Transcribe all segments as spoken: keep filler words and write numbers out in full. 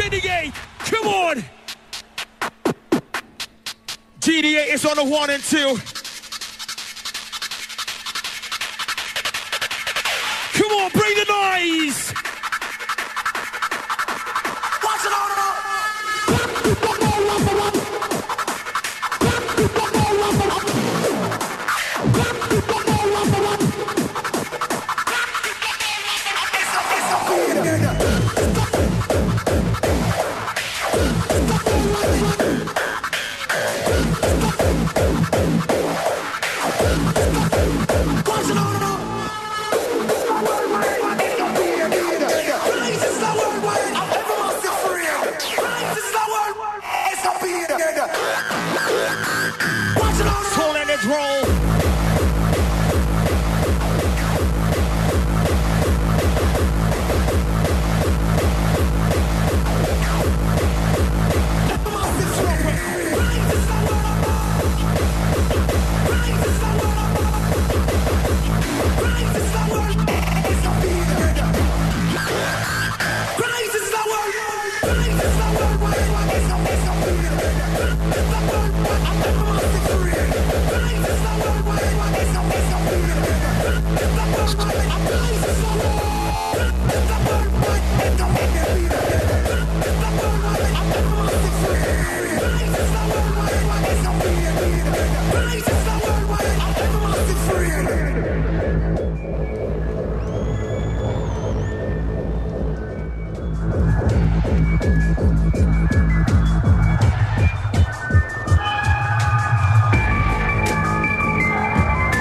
Syndicate, come on. J D A is on the one and two. Come on, bring the noise. Watch it on.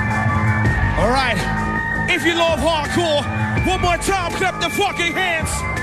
If you love hardcore, one more time, clap the fucking hands.